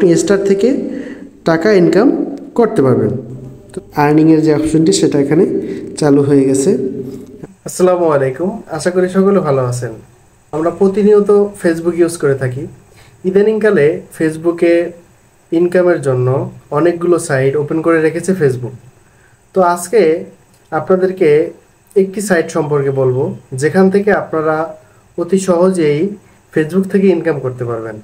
আপনি স্টার থেকে টাকা ইনকাম করতে পারবেন। তো আর্নিংয়ের যে অপশনটি সেটা এখানে চালু হয়ে গেছে। আসসালামু আলাইকুম, আশা করি সকলে ভালো আছেন। আমরা প্রতিনিয়ত ফেসবুক ইউজ করে থাকি। ইদানিংকালে ফেসবুকে ইনকামের জন্য অনেকগুলো সাইট ওপেন করে রেখেছে ফেসবুক। তো আজকে আপনাদেরকে একটি সাইট সম্পর্কে বলবো যেখান থেকে আপনারা অতি সহজেই ফেসবুক থেকে ইনকাম করতে পারবেন।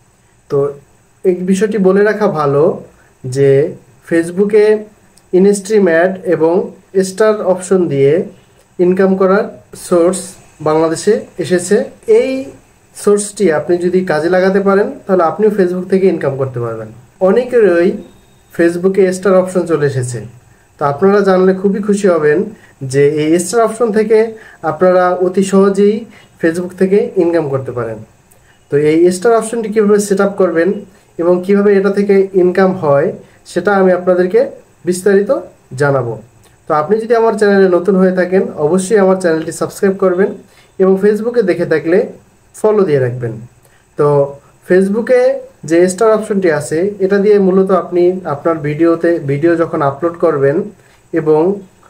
তো এই বিষয়টি বলে রাখা ভালো যে ফেসবুকে ইনস্ট্রিম অ্যাড এবং স্টার অপশন দিয়ে ইনকাম করার সোর্স বাংলাদেশে এসেছে। এই সোর্সটি আপনি যদি কাজে লাগাতে পারেন তাহলে আপনিও ফেসবুক থেকে ইনকাম করতে পারবেন। অনেকেরই ফেসবুকে স্টার অপশন চলে এসেছে। তো আপনারা জানলে খুবই খুশি হবেন যে এই স্টার অপশন থেকে আপনারা অতি সহজেই ফেসবুক থেকে ইনকাম করতে পারেন। তো এই স্টার অপশনটি কীভাবে সেট আপ করবেন এবং কিভাবে এটা থেকে ইনকাম হয় সেটা আমি আপনাদেরকে বিস্তারিত জানাবো। তো আপনি যদি আমার চ্যানেলে নতুন হয়ে থাকেন অবশ্যই আমার চ্যানেলটি সাবস্ক্রাইব করবেন এবং ফেসবুকে দেখে থাকলে ফলো দিয়ে রাখবেন। তো ফেসবুকে যে স্টার অপশনটি আছে এটা দিয়ে মূলত আপনি আপনার ভিডিও যখন আপলোড করবেন এবং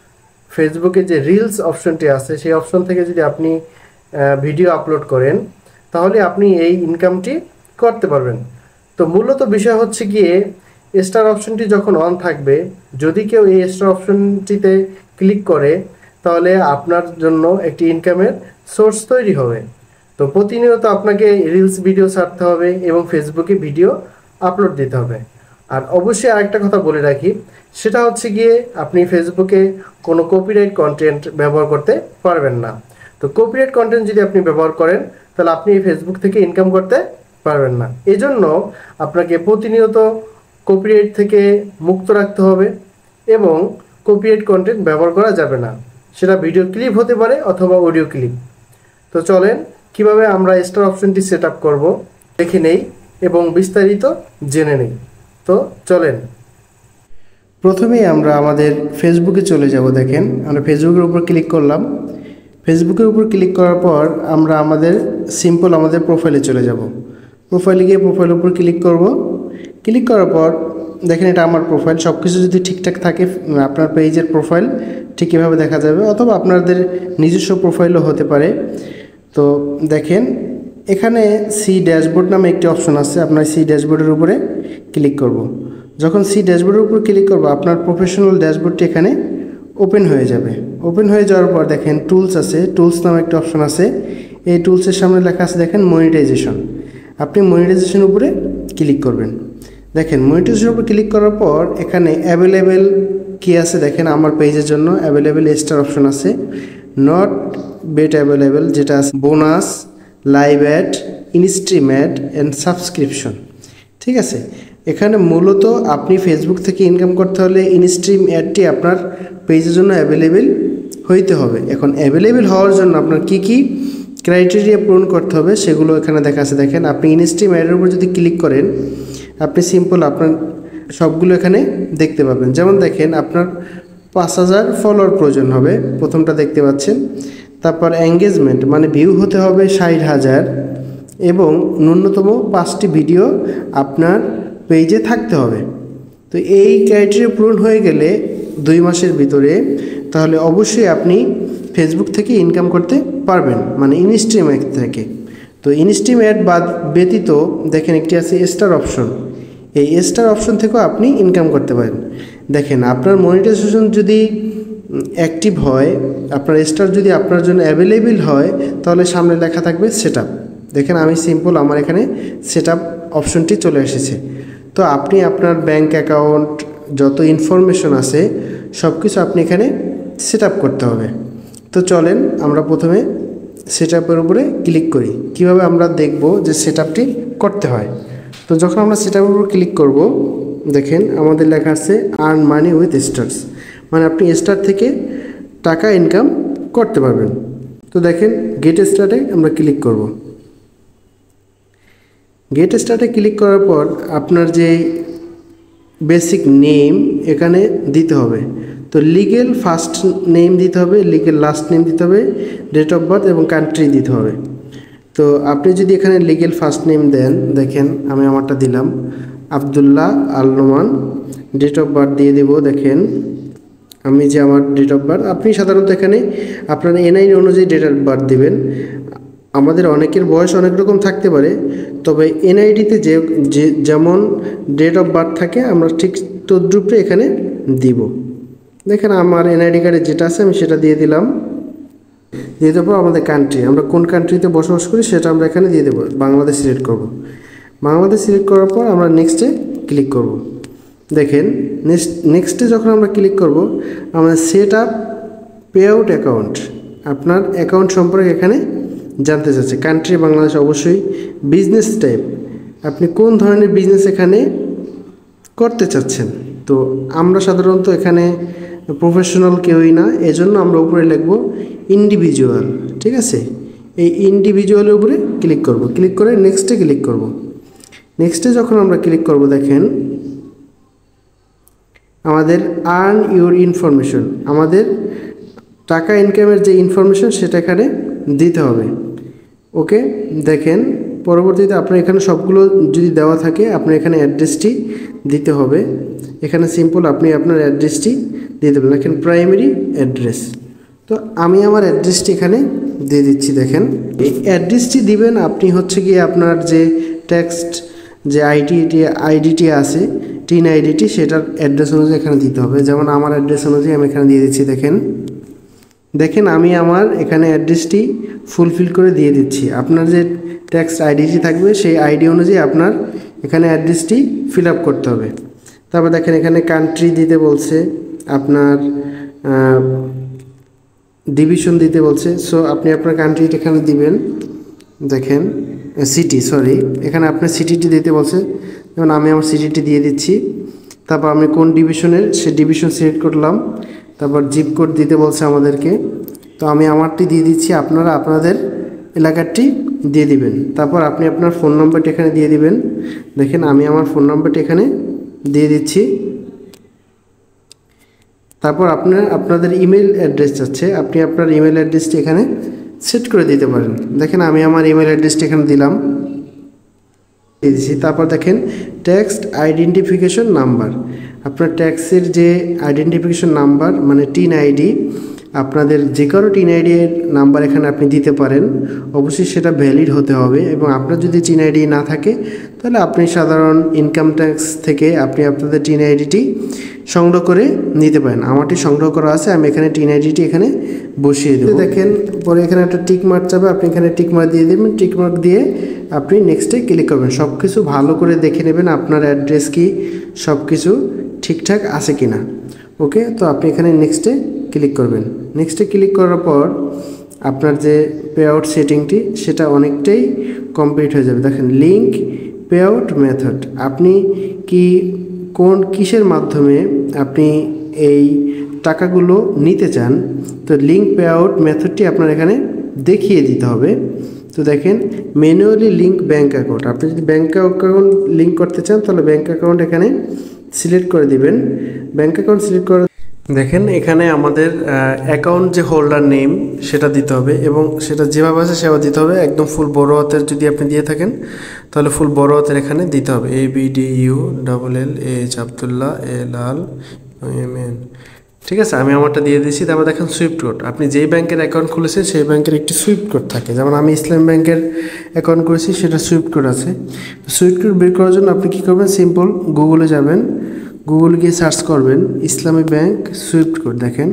ফেসবুকে যে রিলস অপশনটি আছে সেই অপশন থেকে যদি আপনি ভিডিও আপলোড করেন তাহলে আপনি এই ইনকামটি করতে পারবেন। তো মূলত বিষয় হচ্ছে গিয়ে স্টার অপশনটি যখন অন থাকবে, যদি কেউ এই স্টার অপশনটিতে ক্লিক করে তাহলে আপনার জন্য একটি ইনকামের সোর্স তৈরি হবে। তো প্রতিনিয়ত আপনাকে রিলস ভিডিও ছাড়তে হবে এবং ফেসবুকে ভিডিও আপলোড দিতে হবে। আর অবশ্যই আরেকটা কথা বলে রাখি, সেটা হচ্ছে গিয়ে আপনি ফেসবুকে কোনো কপিরাইট কন্টেন্ট ব্যবহার করতে পারবেন না। তো কপিরাইট কন্টেন্ট যদি আপনি ব্যবহার করেন তাহলে আপনি ফেসবুক থেকে ইনকাম করতে পারবেন না। এজন্য আপনাকে প্রতিনিয়ত কপিরাইট থেকে মুক্ত রাখতে হবে এবং কপিরাইট কন্টেন্ট ব্যবহার করা যাবে না, সেটা ভিডিও ক্লিপ হতে পারে অথবা অডিও ক্লিপ। তো চলেন কিভাবে আমরা স্টার অপশনটি সেট আপ করবো দেখে নেই এবং বিস্তারিত জেনে নেই। তো চলেন প্রথমেই আমরা আমাদের ফেসবুকে চলে যাব। দেখেন আমরা ফেসবুকের উপর ক্লিক করলাম। ফেসবুকের উপর ক্লিক করার পর আমরা আমাদের প্রোফাইলে চলে যাব। প্রোফাইলে গিয়ে প্রোফাইলের উপর ক্লিক করব। ক্লিক করার পর দেখেন এটা আমার প্রোফাইল। সব কিছু যদি ঠিকঠাক থাকে আপনার পেজের প্রোফাইল ঠিক এভাবে দেখা যাবে, অথবা আপনাদের নিজস্ব প্রোফাইলও হতে পারে। তো দেখেন এখানে সি ড্যাশবোর্ড নামে একটি অপশন আছে, আপনার সি ড্যাশবোর্ডের উপরে ক্লিক করব। যখন সি ড্যাশবোর্ডের উপর ক্লিক করব আপনার প্রফেশনাল ড্যাশবোর্ডটি এখানে ওপেন হয়ে যাবে। ওপেন হয়ে যাওয়ার পর দেখেন টুলস আছে, টুলস নামে একটা অপশন আছে। এই টুলসের সামনে লেখা আছে দেখেন মনিটাইজেশন। আপনি মনিটাইজেশন উপরে ক্লিক করবেন। দেখেন মনিটাইজেশনের উপর ক্লিক করার পর এখানে অ্যাভেলেবেল কী আছে দেখেন, আমার পেজের জন্য অ্যাভেলেবেল স্টার অপশন আছে, নট বেট অ্যাভেলেবেল যেটা আছে, bonus, live ad, instream ad and subscription. ঠিক আছে, এখানে মূলত আপনি ফেসবুক থেকে ইনকাম করতে হলে ইনস্ট্রিম অ্যাডটি আপনার পেজের জন্য অ্যাভেলেবেল হইতে হবে। এখন অ্যাভেলেবেল হওয়ার জন্য আপনার কি কি ক্রাইটেরিয়া পূরণ করতে হবে সেগুলো এখানে দেখা আছে। দেখেন আপনি ইনস্ট্রিম অ্যাডের উপর যদি ক্লিক করেন আপনি সিম্পল আপনার সবগুলো এখানে দেখতে পাবেন। যেমন দেখেন আপনার 5000 ফলোয়ার প্রয়োজন হবে, প্রথমটা দেখতে পাচ্ছেন। তারপর এঙ্গেজমেন্ট মানে ভিউ হতে হবে 60,000 এবং ন্যূনতম 5টি ভিডিও আপনার পেজে থাকতে হবে। তো এই ক্রাইটেরিয়া পূরণ হয়ে গেলে 2 মাসের ভিতরে তাহলে অবশ্যই আপনি ফেসবুক থেকে ইনকাম করতে পারবেন, মানে ইনস্ট্রিম অ্যাড থেকে। তো ইনস্ট্রিম অ্যাড ব্যতীত দেখেন একটি আছে স্টার অপশন। এই স্টার অপশন থেকেও আপনি ইনকাম করতে পারেন। দেখেন আপনার মনিটাইজেশন যদি অ্যাক্টিভ হয়, আপনার স্টার যদি আপনার জন্য অ্যাভেলেবেল হয় তাহলে সামনে লেখা থাকবে সেট আপ। দেখেন আমি সিম্পল আমার এখানে সেট আপ অপশনটি চলে এসেছে। তো আপনি আপনার ব্যাঙ্ক অ্যাকাউন্ট যত ইনফরমেশন আছে সব কিছু আপনি এখানে সেট আপ করতে হবে। তো চলেন আমরা প্রথমে সেট আপের উপরে ক্লিক করি, কিভাবে আমরা দেখব যে সেট আপটি করতে হয়। তো যখন আমরা সেট আপের উপর ক্লিক করব দেখেন আমাদের লেখা আছে আর্ন মানি উইথ স্টার্স, মানে আপনি স্টার থেকে টাকা ইনকাম করতে পারবেন। তো দেখেন গেট স্টার্টে আমরা ক্লিক করব। গেট স্টার্টে ক্লিক করার পর আপনার যে বেসিক নেম এখানে দিতে হবে। তো লিগেল ফার্স্ট নেম দিতে হবে, লিগেল লাস্ট নেম দিতে হবে, ডেট অফ বার্থ এবং কান্ট্রি দিতে হবে। তো আপনি যদি এখানে লিগেল ফার্স্ট নেম দেন, দেখেন আমি আমারটা দিলাম, Abdullah Al Noman. Date of birth দিয়ে দেব। দেখেন আমি যে আমার ডেট অফ বার্থ, আপনি সাধারণত এখানে আপনার এনআইডি অনুযায়ী ডেট অফ বার্থ দেবেন। আমাদের অনেকের বয়স অনেক রকম থাকতে পারে, তবে এনআইডিতে যেমন ডেট অফ বার্থ থাকে আমরা ঠিক তদ্রূপে এখানে দিব। দেখেন আমার এনআইডি কার্ডে যেটা আছে আমি সেটা দিয়ে দিলাম। দিয়ে দেওয়ার পর আমাদের কান্ট্রি, আমরা কোন কান্ট্রিতে বসবাস করি সেটা আমরা এখানে দিয়ে দেবো। বাংলাদেশ সিলেক্ট করব। বাংলাদেশ সিলেক্ট করার পর আমরা নেক্সটে ক্লিক করব। দেখেন নেক্সটে যখন আমরা ক্লিক করব, আমাদের set up payout account, আপনার অ্যাকাউন্ট সম্পর্কে এখানে জানতে চাচ্ছে। কান্ট্রি বাংলাদেশ, অবশ্যই বিজনেস টাইপ, আপনি কোন ধরনের বিজনেস এখানে করতে চাচ্ছেন। তো আমরা সাধারণত এখানে প্রফেশনাল কেউই না, এজন্য আমরা উপরে লিখব ইন্ডিভিজুয়াল। ঠিক আছে, এই ইন্ডিভিজুয়ালের উপরে ক্লিক করব। ক্লিক করে নেক্সটে ক্লিক করব। নেক্সটে যখন আমরা ক্লিক করব, দেখেন আমাদের আর্ন ইউর ইনফরমেশন, আমাদের টাকা ইনকামের যে ইনফরমেশন সেটা এখানে দিতে হবে। ওকে, দেখেন পরবর্তীতে আপনার এখানে সবগুলো যদি দেওয়া থাকে আপনার এখানে অ্যাড্রেসটি দিতে হবে। এখানে সিম্পল আপনি আপনার অ্যাড্রেসটি দিয়ে দেবেন। দেখেন প্রাইমারি অ্যাড্রেস, তো আমি আমার অ্যাড্রেসটি এখানে দিয়ে দিচ্ছি। দেখেন এই অ্যাড্রেসটি দিবেন আপনি হচ্ছে গিয়ে আপনার যে টেক্সট যে আইডিটি আছে, টিন আইডিটি, সেটার অ্যাড্রেস অনুযায়ী এখানে দিতে হবে। যেমন আমার অ্যাড্রেস অনুযায়ী আমি এখানে দিয়ে দিচ্ছি। দেখেন আমি আমার এখানে অ্যাড্রেসটি ফুলফিল করে দিয়ে দিচ্ছি। আপনার যে টেক্সট আইডিটি থাকবে সেই আইডি অনুযায়ী আপনার এখানে অ্যাড্রেসটি ফিল আপ করতে হবে। তারপর দেখেন এখানে কান্ট্রি দিতে বলছে, আপনার ডিভিশন দিতে বলছে। সো আপনি আপনার কান্ট্রিটা এখানে দিবেন। দেখেন সিটি, সরি, এখানে আপনার সিটিটি দিতে বলছে, যেমন আমি আমার সিটিটি দিয়ে দিচ্ছি। তারপর আমি কোন ডিভিশনের সে ডিভিশন সিলেক্ট করলাম। তারপর জিপ কোড দিতে বলছে আমাদেরকে, তো আমি আমারটি দিয়ে দিচ্ছি, আপনারা আপনাদের এলাকারটি দিয়ে দিবেন। তারপর আপনি আপনার ফোন নম্বরটি এখানে দিয়ে দিবেন। দেখেন আমি আমার ফোন নম্বরটি এখানে দিয়ে দিচ্ছি। তারপর আপনাদের ইমেল অ্যাড্রেস চাচ্ছে, আপনি আপনার ইমেল অ্যাড্রেসটি এখানে সেট করে দিতে পারেন। দেখেন আমি আমার ইমেল অ্যাড্রেসটি এখানে দিলাম, দিয়ে দিচ্ছি। তারপর দেখেন ট্যাক্সড আইডেন্টিফিকেশন নাম্বার, আপনার ট্যাক্সের যে আইডেন্টিফিকেশন নাম্বার মানে টিন আইডি, আপনাদের যে কারো টিন আইডির নাম্বার এখানে আপনি দিতে পারেন। অবশ্যই সেটা ভ্যালিড হতে হবে, এবং আপনার যদি টিন আইডি না থাকে তাহলে আপনি সাধারণ ইনকাম ট্যাক্স থেকে আপনি আপনাদের টিন আইডিটি সংগ্রহ করে নিতে পারেন। আমারটি সংগ্রহ করা আছে, আমি এখানে টিন আইডিটি এখানে বসিয়ে দেবো। দেখেন পরে এখানে একটা টিক মার্ক যাবে, আপনি এখানে টিক মার্ক দিয়ে দেবেন। টিক মার্ক দিয়ে আপনি নেক্সটে ক্লিক করবেন। সব কিছু ভালো করে দেখে নেবেন আপনার অ্যাড্রেস কি সব কিছু ঠিকঠাক আছে কি না। ওকে, তো আপনি এখানে নেক্সটে ক্লিক করবেন। নেক্সটে ক্লিক করার পর আপনার যে পে আউট সেটিংটি সেটা অনেকটাই কমপ্লিট হয়ে যাবে। দেখেন লিঙ্ক পে আউট মেথড, আপনি কিসের মাধ্যমে আপনি এই টাকাগুলো নিতে চান, তো লিঙ্ক পে আউট মেথডটি আপনার এখানে দেখিয়ে দিতে হবে। তো দেখেন ম্যানুয়ালি লিঙ্ক ব্যাঙ্ক অ্যাকাউন্ট, আপনি যদি ব্যাঙ্ক অ্যাকাউন্ট লিঙ্ক করতে চান তাহলে ব্যাঙ্ক অ্যাকাউন্ট এখানে সিলেক্ট করে দিবেন। ব্যাঙ্ক অ্যাকাউন্ট সিলেক্ট করে দেখেন এখানে আমাদের অ্যাকাউন্ট যে হোল্ডার নেম সেটা দিতে হবে, এবং সেটা যেভাবে আছে সেভাবে দিতে হবে। একদম ফুল বড় হাতের যদি আপনি দিয়ে থাকেন তাহলে ফুল বড় হাতের এখানে দিতে হবে। ABDULLAH আবদুল্লাহ LAL ঠিক আছে, আমি আমারটা দিয়ে দিচ্ছি। তারপর দেখেন সুইফট কোড, আপনি যেই ব্যাংকের অ্যাকাউন্ট খুলেছেন সেই ব্যাংকের একটি সুইফট কোড থাকে। যেমন আমি ইসলাম ব্যাংকের অ্যাকাউন্ট করেছি, সেটা সুইফট কোড আছে। সুইফট কোড বের করার জন্য আপনি কী করবেন, সিম্পল গুগলে যাবেন, গুগল গিয়ে সার্চ করবেন ইসলামী ব্যাংক সুইফট কোড। দেখেন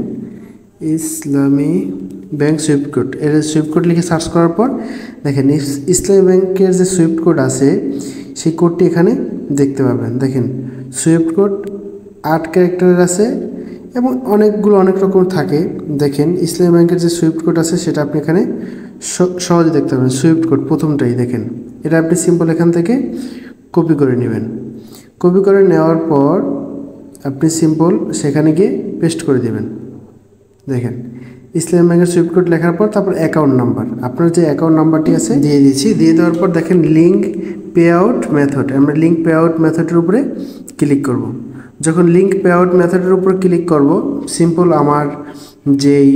ইসলামী ব্যাংক সুইফট কোড, এর সুইফট কোড লিখে সার্চ করার পর দেখেন ইসলামী ব্যাংকের যে সুইফট কোড আছে সেই কোডটি এখানে দেখতে পাবেন। দেখেন সুইফট কোড 8 ক্যারেক্টারের আছে এবং অনেক রকম থাকে। দেখেন ইসলামী ব্যাংকের যে সুইফট কোড আছে সেটা আপনি এখানে সহজে দেখতে পাবেন। সুইফট কোড প্রথমটাই দেখেন, এটা আপনি সিম্পল এখান থেকে কপি করে নেবেন। কপি করে নেওয়ার পর আপনি সিম্পল সেখানে গিয়ে পেস্ট করে দেবেন। দেখেন ইসলামী ব্যাংকের সুইফট কোড লেখার পর তারপর অ্যাকাউন্ট নাম্বার, আপনার যে অ্যাকাউন্ট নাম্বারটি আছে দিয়ে দিচ্ছি। দিয়ে দেওয়ার পর দেখেন লিঙ্ক পে আউট মেথড, আমরা লিঙ্ক পে আউট মেথডের উপরে ক্লিক করব। যখন লিঙ্ক পে আউট মেথডের উপর ক্লিক করব, সিম্পল আমার যেই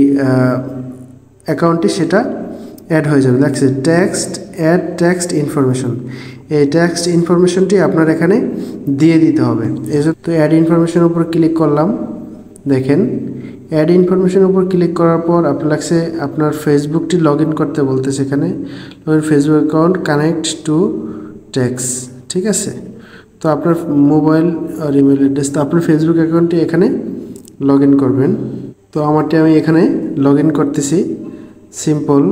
অ্যাকাউন্টটি সেটা অ্যাড হয়ে যাবে। দেখছে টেক্সট অ্যাড টেক্সট ইনফরমেশন, এই টেক্সট ইনফরমেশনটি আপনার এখানে দিয়ে দিতে হবে। এই জন্য তো অ্যাড ইনফরমেশনের উপর ক্লিক করলাম। দেখেন অ্যাড ইনফরমেশনের উপর ক্লিক করার পর আপনার লাগছে আপনার ফেসবুকটি লগ ইন করতে বলতেছে এখানে Facebook account connect to text, ঠিক আছে। তো আপনার মোবাইল আর ইমেল অ্যাড্রেস, তো আপনার ফেসবুক অ্যাকাউন্টটি এখানে লগ ইন করবেন। তো আমারটি আমি এখানে লগ ইন করতেছি, সিম্পল।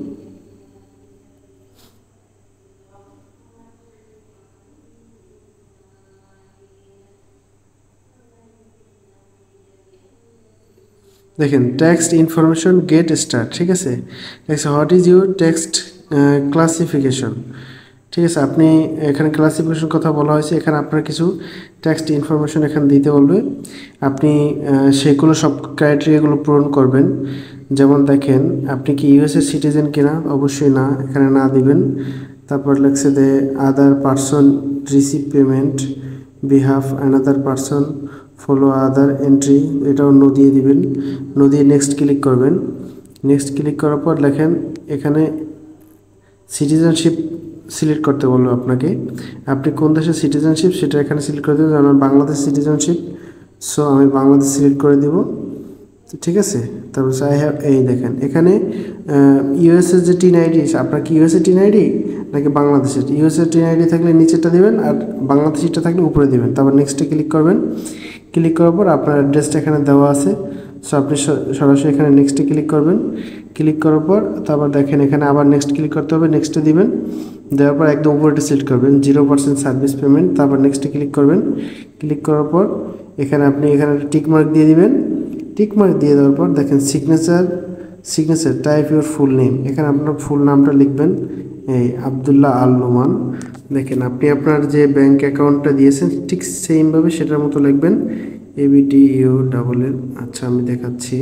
দেখেন টেক্সট ইনফরমেশন গেট স্টার্ট, ঠিক আছে। What is your text classification, ঠিক আছে। আপনি এখানে ক্লাসিফিকেশন কথা বলা হয়েছে, এখানে আপনার কিছু টেক্সট ইনফরমেশন এখানে দিতে বলবে, আপনি সেগুলো সব ক্রাইটেরিয়াগুলো পূরণ করবেন। যেমন দেখেন আপনি কি ইউএসএ সিটিজেন কিনা, অবশ্যই না, এখানে না দিবেন। তারপর লেখছে যে other person receive payment behalf another person follow other entry, এটাও নো দিয়ে দিবেন। নো দিয়ে নেক্সট ক্লিক করবেন। নেক্সট ক্লিক করার পর লেখেন এখানে সিটিজেনশিপ সিলেক্ট করতে বলবো আপনাকে, আপনি কোন দেশের সিটিজেনশিপ সেটা এখানে সিলেক্ট করে দেবেন। আমার বাংলাদেশ সিটিজেনশিপ, সো আমি বাংলাদেশ সিলেক্ট করে দিব, ঠিক আছে। তারপর আই হ্যাভ, এই দেখেন এখানে ইউএসএর যে টিন আইডি, আপনার কি ইউএসএ টিন আইডি নাকি বাংলাদেশের? ইউএসএ টিন আইডি থাকলে নিচেরটা দেবেন, আর বাংলাদেশিটা থাকলে উপরে দেবেন। তারপর নেক্সটে ক্লিক করবেন। ক্লিক করার পর আপনার অ্যাড্রেসটা এখানে দেওয়া আছে, সো আপনি সরাসরি এখানে নেক্সটে ক্লিক করবেন। ক্লিক করার পর তারপর দেখেন এখানে আবার নেক্সট ক্লিক করতে হবে, নেক্সটে দিবেন। দেওয়ার পর একদম উপরেটা সিলেক্ট করবেন 0% সার্ভিস পেমেন্ট, তারপর নেক্সটে ক্লিক করবেন। ক্লিক করার পর এখানে আপনি এখানে টিক মার্ক দিয়ে দিবেন। টিক মার্ক দিয়ে দেওয়ার পর দেখেন signature type your full name, এখানে আপনার ফুল নামটা লিখবেন, এই আবদুল্লাহ আল নোমান। দেখেন আপনি আপনার যে ব্যাংক অ্যাকাউন্টটা দিয়েছেন ঠিক সেমভাবে সেটার মতো লিখবেন, ABDULL, আচ্ছা আমি দেখাচ্ছি,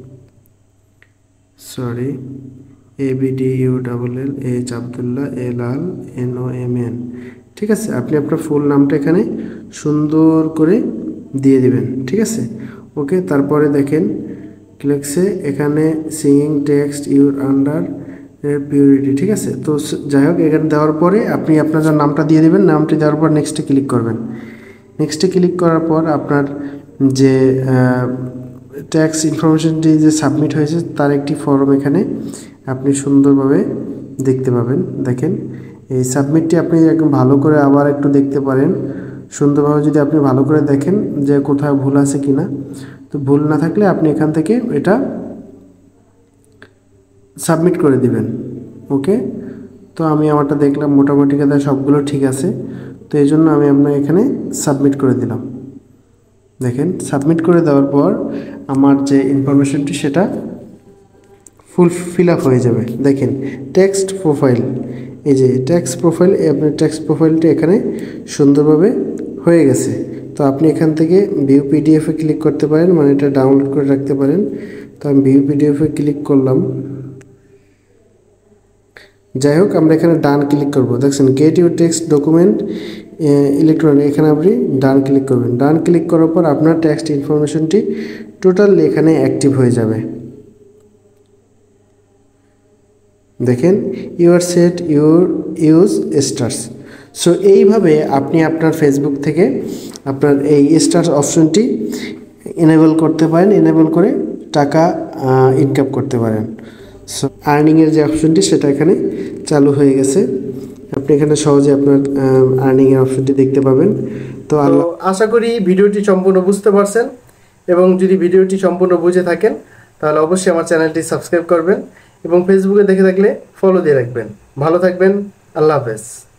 সরি, ABDULL আবদুল্লাহ লাল NOMN, ঠিক আছে। আপনি আপনার ফুল নামটা এখানে সুন্দর করে দিয়ে দিবেন, ঠিক আছে, ওকে। তারপরে দেখেন লিখছে এখানে signing text your under purity, ঠিক আছে। তো যাই হোক এখানে দেওয়ার পরে আপনি আপনার নামটা দিয়ে দেবেন, নামটি দেওয়ার পর নেক্সটে ক্লিক করবেন। নেক্সটে ক্লিক করার পর আপনার যে ট্যাক্স ইনফরমেশনটি যে সাবমিট হয়েছে তার একটি ফর্ম এখানে আপনি সুন্দরভাবে দেখতে পাবেন। দেখেন এই সাবমিটটি আপনি একদম ভালো করে আবার একটু দেখতে পারেন সুন্দরভাবে, যদি আপনি ভালো করে দেখেন যে কোথাও ভুল আছে কিনা। তো ভুল না থাকলে আপনি এখান থেকে এটা সাবমিট করে দিবেন, ওকে। তো আমি আমারটা দেখলাম মোটামুটি কথা সবগুলো ঠিক আছে, তো এই জন্য আমি আপনার এখানে সাবমিট করে দিলাম। দেখেন সাবমিট করে দেওয়ার পর আমার যে ইনফরমেশনটি সেটা ফিল আপ হয়ে যাবে। দেখেন টেক্সট প্রোফাইল, এই যে টেক্সট প্রোফাইল, আপনার টেক্সট প্রোফাইলটি এখানে সুন্দরভাবে হয়ে গেছে। তো আপনি এখান থেকে ভিউ পিডিএফে ক্লিক করতে পারেন, মানে এটা ডাউনলোড করে রাখতে পারেন। তো আমি ভিউ পিডিএফে ক্লিক করলাম। যাই হোক আমরা এখানে ডান ক্লিক করব। দেখছেন get your text document electronic, এখানে আপনি ডান ক্লিক করবেন। ডান ক্লিক করার পর আপনার টেক্সট ইনফরমেশনটি টোটালি এখানে অ্যাক্টিভ হয়ে যাবে। দেখেন your set your use stars. So এইভাবে আপনি আপনার ফেসবুক থেকে আপনার এই স্টার্স অপশনটি এনেবল করতে পারেন, এনেবল করে টাকা ইনকাম করতে পারেন। সো আর্নিংয়ের যে অপশনটি সেটা এখানে চালু হয়ে গেছে, আপনি এখানে সহজে আপনার আর্নিংয়ের অপশনটি দেখতে পাবেন। তো আশা করি ভিডিওটি সম্পূর্ণ বুঝতে পারছেন, এবং যদি ভিডিওটি সম্পূর্ণ বুঝে থাকেন তাহলে অবশ্যই আমার চ্যানেলটি সাবস্ক্রাইব করবেন এবং ফেসবুকে দেখে থাকলে ফলো দিয়ে রাখবেন। ভালো থাকবেন, আল্লাহ হাফেজ।